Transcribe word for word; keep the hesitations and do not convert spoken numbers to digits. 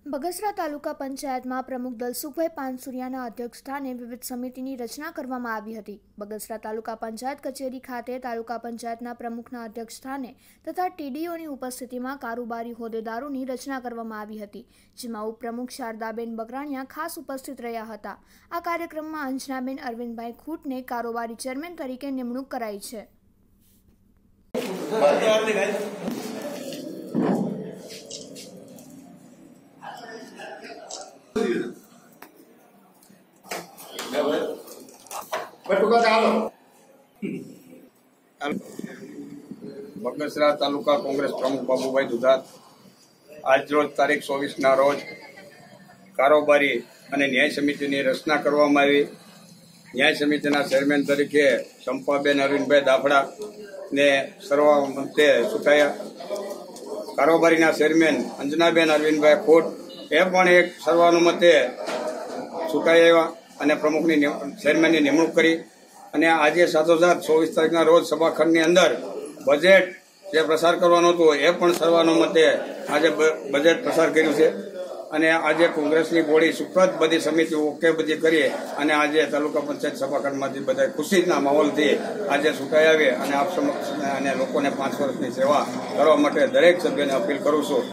બગસરા તાલુકા પંચાયતમાં પ્રમુખ દલસુખભાઈ પાનસુરિયાના અધ્યક્ષસ્થાને વિવિધ સમિતિની રચના કરવામાં આવી હતી। બગસરા તાલુકા પંચાયત કચેરી ખાતે તાલુકા પંચાયતના પ્રમુખના અધ્યક્ષસ્થાને તથા ટીડીઓની ઉપસ્થિતિમાં કારોબારી હોદ્દેદારોની રચના કરવામાં આવી હતી, જેમાં ઉપપ્રમુખ શારદાબેન બકરાણિયા ખાસ ઉપસ્થિત રહ્યા હતા। આ કાર્યક્રમમાં અંજનાબેન અરવિંદભાઈ ખૂટને કારોબારી ચેરમેન તરીકે નિમણૂક કરાઈ છે। બગસરા તાલુકા કોંગ્રેસ પ્રમુખ બાબુભાઈ દુધાત આજ રોજ તારીખ ચોવીસ ના રોજ કારોબારી અને ન્યાય સમિતિની રચના કરવામાં આવી। ન્યાય સમિતિના ચેરમેન તરીકે ચંપાબેન અરવિંદભાઈ દાફડા ને સર્વમતે ચૂંટાયા। કારોબારીના ચેરમેન અંજનાબેન અરવિંદભાઈ ખોટ એ પણ એક સર્વાનુમતે ચૂંટાયા અને પ્રમુખની ચેરમેનની નિમણૂક કરી। અને આજે સાથોસાથ ચોવીસ તારીખના રોજ સભાખંડની અંદર બજેટ જે પ્રસાર કરવાનો હતો એ પણ સર્વાનુમતે આજે બજેટ પ્રસાર કર્યું છે। અને આજે કોંગ્રેસની બોડી સુખદ બધી સમિતિ ઓકે બધી કરી અને આજે તાલુકા પંચાયત સભાખંડમાંથી બધા ખુશીના માહોલથી આજે ચૂંટાઈ આવે અને આપ સમક્ષ અને લોકોને પાંચ વર્ષની સેવા કરવા માટે દરેક સભ્યને અપીલ કરું છું।